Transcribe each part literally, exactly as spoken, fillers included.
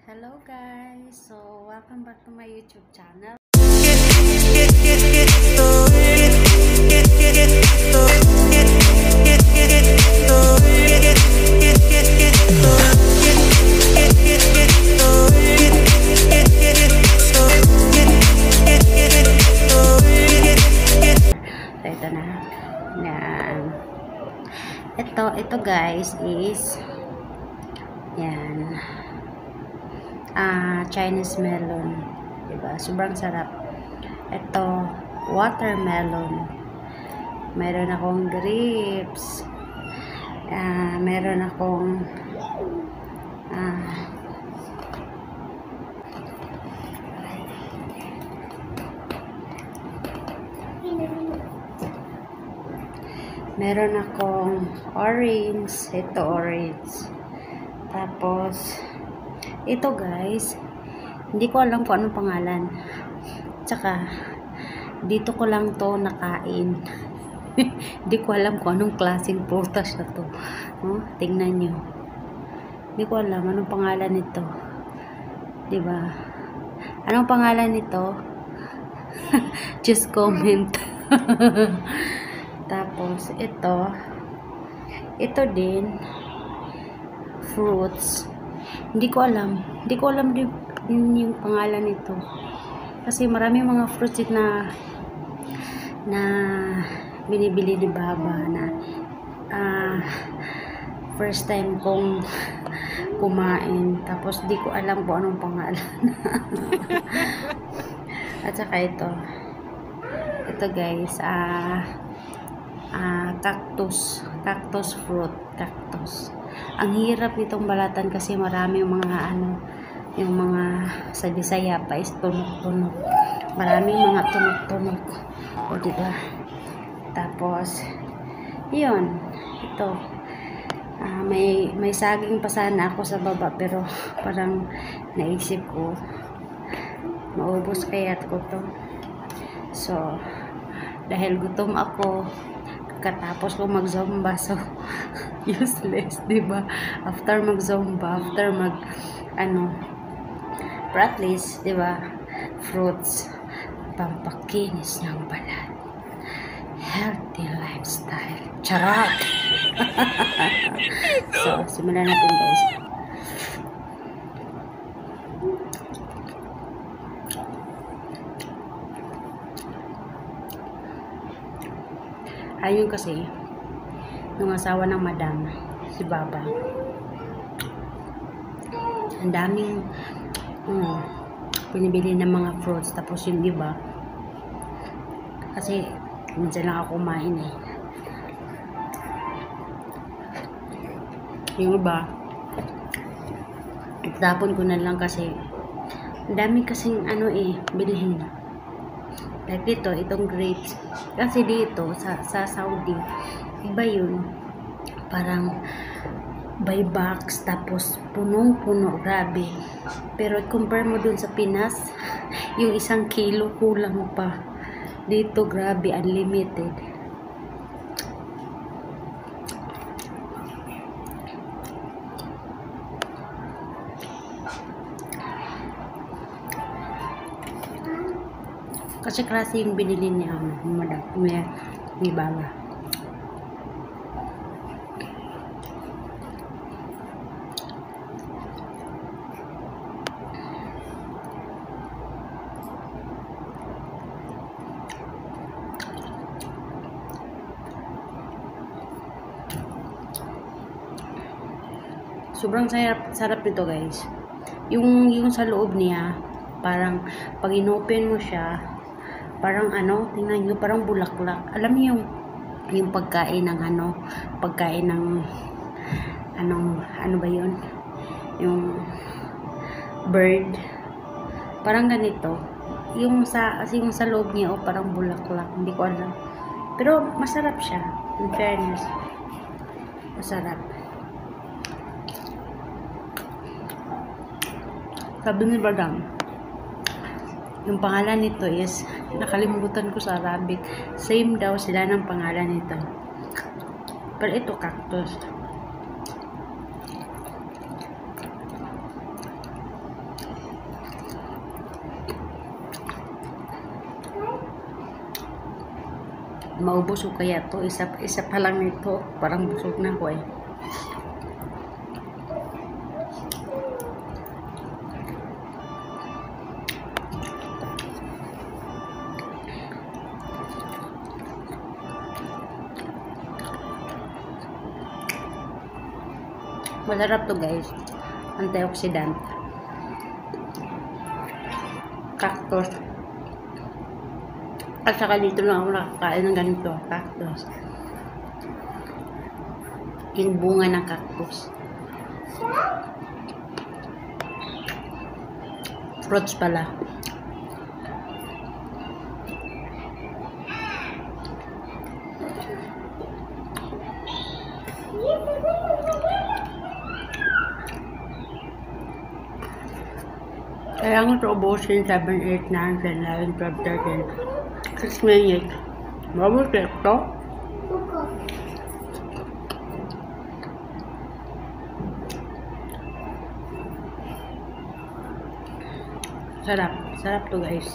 Hello guys, so welcome back to my YouTube channel. So ito na. Yan. Ito, ito guys is yan. Ah, Chinese melon, diba? Sobrang sarap. Ito, watermelon. Meron akong grapes. Ah, meron akong ah, meron akong orange. Ito orange. Tapos ito guys, hindi ko alam kung anong pangalan. Tsaka, dito ko lang to nakain. Hindi ko alam kung anong klaseng prutas na to. Oh, tingnan nyo. Hindi ko alam anong pangalan nito. Diba? Anong pangalan nito? Just comment. Tapos, ito. Ito din. Fruits. Hindi ko alam. Hindi ko alam din yung pangalan nito. Kasi marami mga fruits na na binibili ni Baba na uh, first time kong kumain. Tapos di ko alam kung anong pangalan. At saka ito. Ito guys. Ah, uh, uh, cactus. Cactus fruit. Cactus. Ang hirap nitong balatan kasi marami yung mga ano, yung mga sa Bisaya pa is tunog-tunog. Maraming mga tunog-tunog. O diba? Tapos, yun. Ito. Uh, may, may saging pa sana ako sa baba pero parang naisip ko maubos kaya't ko to. So, dahil gutom ako, katapos ko mag-zumba, so useless, diba? After mag-zumba, after mag ano, practice, diba? Fruits, pampakinis ng balat, healthy lifestyle, charot. So, simulan natin guys. Ayun kasi nung asawa ng madam, si Baba, ang daming um, pinibili ng mga fruits. Tapos yung iba kasi minsan lang ako kumain eh, yung iba itapon ko na lang kasi ang dami kasing ano eh bilhin. Like dito, itong grapes. Kasi dito, sa, sa Saudi, iba yun. Parang by box, tapos punong-puno, grabe. Pero compare mo dun sa Pinas, yung isang kilo kulang pa. Dito, grabe, unlimited. Kasi klase yung binili niya um, madam, may, may Baba. Sobrang sarap, sarap nito guys. Yung, yung sa loob niya, parang pag inopen mo siya, parang ano, tingnan nyo, parang bulaklak. Alam niyo yung, yung pagkain ng ano, pagkain ng, anong, ano ba yun? Yung bird. Parang ganito. Yung sa, yung sa loob niya, oh, parang bulaklak. Hindi ko alam. Pero masarap siya. In fairness. Masarap. Sabi ni Badam, yung pangalan nito is, nakalimutan ko sa Arabic. Same daw sila ng pangalan nito. Pero ito, cactus. maubos ko kaya to. Isa, isa pa lang nito. Parang busog na ko eh. Masarap to guys. Antioxidant. Cactus. At saka dito lang ako nakakain ng ganito. Cactus. Yung bunga ng cactus. Fruits pala. Kailangan ito ubusin seven, eight, nine, ten, eleven, twelve, thirteen, six minutes. Mabos ito. Sarap. Sarap to guys.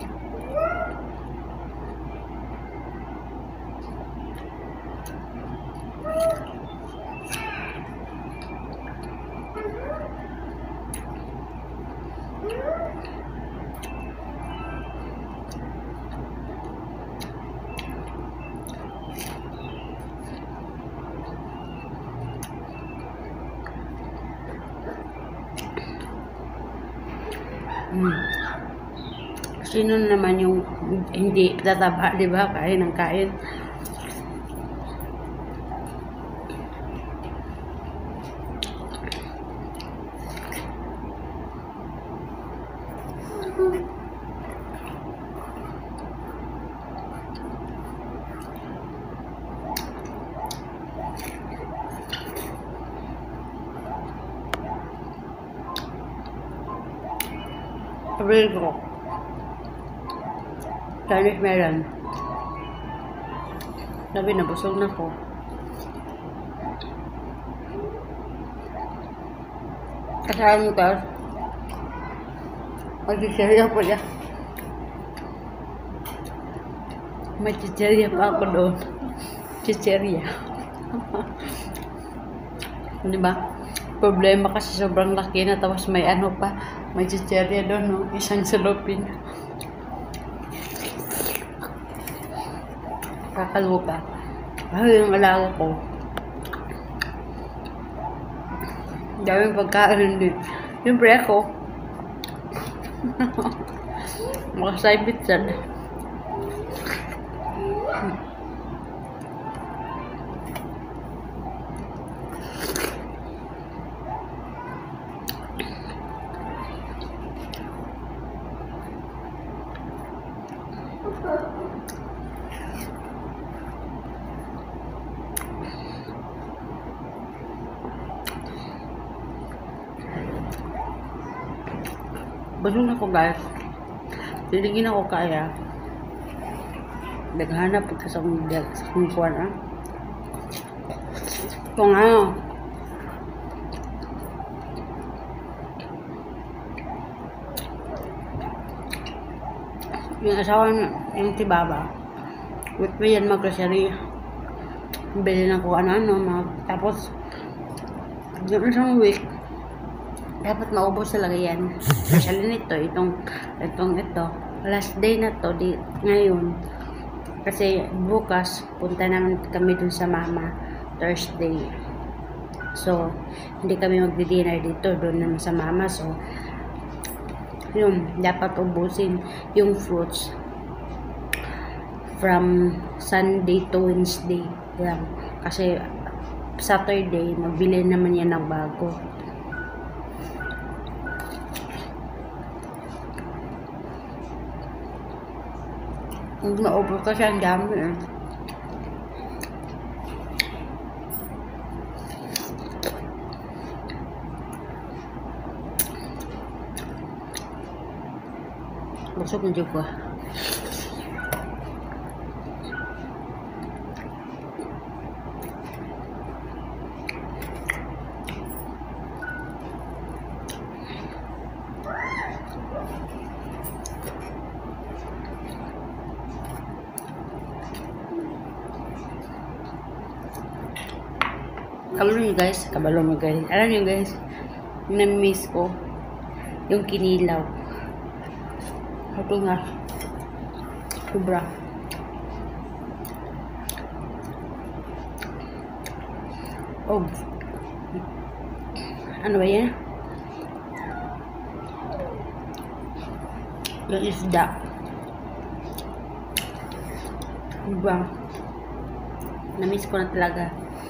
Hmm. Sino naman yung hindi tataba, di ba? Kain ng kain. Sabi ko, Chinese melon. Sabi na, busog na ko. Kasama mo guys. Mag-chicherya po niya. May chicherya pa ako doon. Chicherya. Diba? Problema kasi sobrang laki na tapos may ano pa, may chicherya doon, no? Isang salupin. Kakalupa. Ay, yung alaga ko. Daming pagkain din. Siyempre ako. Makasaibit sana. Busog na ko guys. Tiligin ako kaya. Naghanap ka sa kong sa kong kuwan ah. Ito nga. Yung asawa niya, yung si Baba. Wait pa yan mag-grocery. Bili na ko ano-ano. Mag, tapos, yung isang week, dapat maubos talaga yan. Especially nito, itong, itong ito. Last day na to, di, ngayon. Kasi bukas, punta naman kami dun sa mama, Thursday. So, hindi kami magdi-dinner dito, dun naman sa mama. So, yun, dapat ubusin yung fruits from Sunday to Wednesday. Yan. Kasi, Saturday, magbili naman yan ng bago. Kung maubos kasi ang dami eh. Busog na juga. Kabalo nyo guys, kabalo nyo guys. Alam nyo guys, na-miss ko yung kinilaw. Ito nga. Sobra. Oh. Ano ba yan? Yung isda. Diba? Na-miss ko na talaga.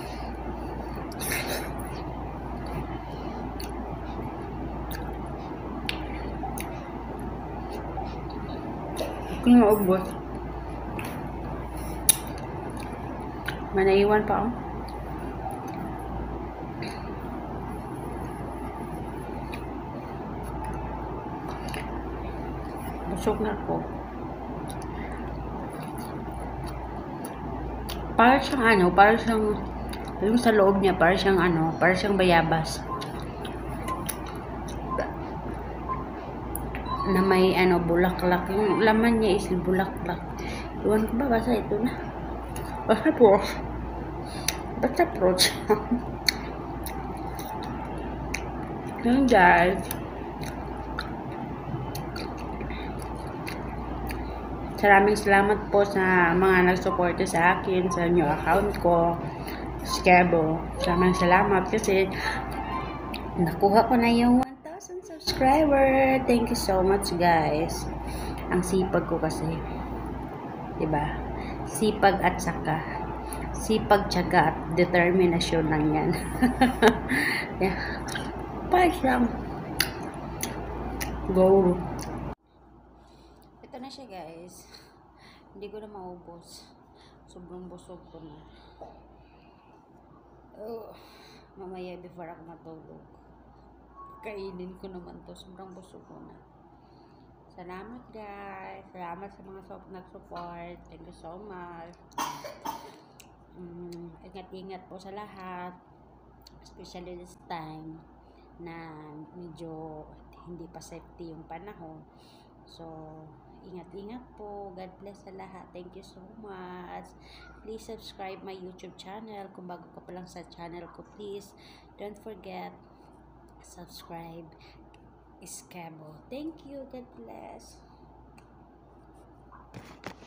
Kung maubos. May naiwan pa ako. Busog na ako. Para siyang ano, para siyang yung sa loob niya, para siyang ano, para siyang bayabas. Na may ano, bulaklak. Yung laman niya is bulaklak. Iwan ko ba? Basta ito na. Basta po. Basta approach. Yun guys. Maraming salamat po sa mga nagsuporta sa akin sa new account ko. Skebo. Maraming salamat kasi nakuha ko na yung one thousand subscriber. Thank you so much guys. Ang sipag ko kasi. Diba? Sipag at saka. Sipag, tiyaga at determinasyon lang yan. Yeah. Parang go. Ito na siya guys. Hindi ko na maubos. Sobrang busog ko na. Oh, mamaya before ako matulog. Kainin ko naman to. Sobrang busog ko na. Salamat guys. Salamat sa mga nag-support. Thank you so much. Um, ingat-ingat po sa lahat. Especially this time na medyo hindi pa safety yung panahon. So, ingat-ingat po. God bless sa lahat. Thank you so much. Please subscribe my YouTube channel. Kung bago ka pa lang sa channel ko, please don't forget subscribe. Skebo. Thank you. God bless.